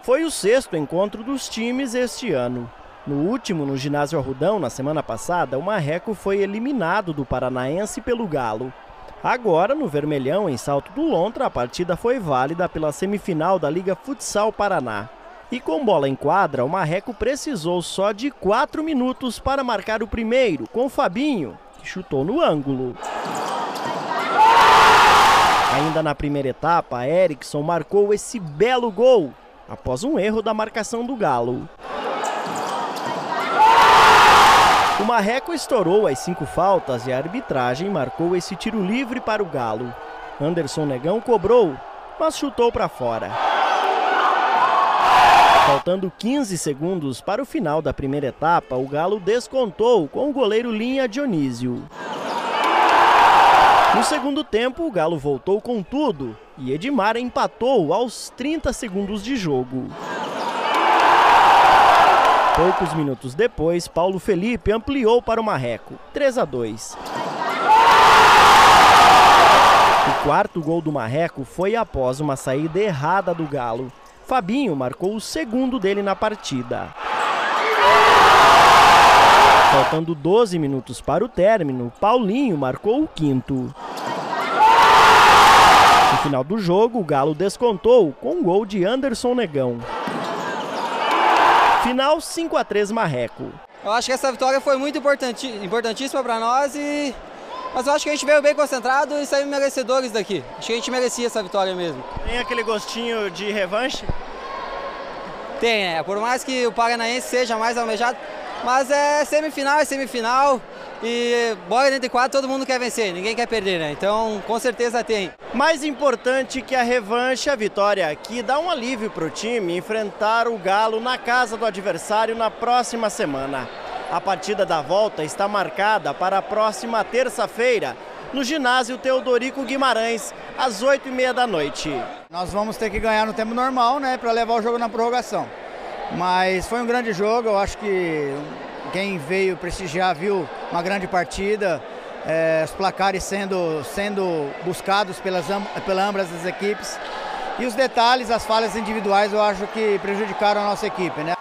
Foi o sexto encontro dos times este ano. No último, no Ginásio Arrudão, na semana passada, o Marreco foi eliminado do Paranaense pelo Galo. Agora, no Vermelhão, em Salto do Lontra, a partida foi válida pela semifinal da Liga Futsal Paraná. E com bola em quadra, o Marreco precisou só de 4 minutos para marcar o primeiro, com Fabinho, que chutou no ângulo. Ainda na primeira etapa, Erickson marcou esse belo gol, após um erro da marcação do Galo. O Marreco estourou as 5 faltas e a arbitragem marcou esse tiro livre para o Galo. Anderson Negão cobrou, mas chutou para fora. Faltando 15 segundos para o final da primeira etapa, o Galo descontou com o goleiro Linha Dionísio. No segundo tempo, o Galo voltou com tudo e Edmar empatou aos 30 segundos de jogo. Poucos minutos depois, Paulo Felipe ampliou para o Marreco, 3-2. O quarto gol do Marreco foi após uma saída errada do Galo. Fabinho marcou o segundo dele na partida. Faltando 12 minutos para o término, Paulinho marcou o quinto. No final do jogo, o Galo descontou com um gol de Anderson Negão. Final 5-3 Marreco. Eu acho que essa vitória foi muito importantíssima para nós, mas eu acho que a gente veio bem concentrado e saímos merecedores daqui. Acho que a gente merecia essa vitória mesmo. Tem aquele gostinho de revanche? Tem, por mais que o Paranaense seja mais almejado, mas é semifinal e bola dentro de quadro todo mundo quer vencer, ninguém quer perder, né? Então com certeza tem. Mais importante que a revanche, a vitória aqui dá um alívio para o time enfrentar o Galo na casa do adversário na próxima semana. A partida da volta está marcada para a próxima terça-feira, no ginásio Teodorico Guimarães, às 8h30 da noite. Nós vamos ter que ganhar no tempo normal, né, para levar o jogo na prorrogação. Mas foi um grande jogo, eu acho que quem veio prestigiar viu uma grande partida, os placares sendo buscados pelas ambas as equipes. E os detalhes, as falhas individuais, eu acho que prejudicaram a nossa equipe, né?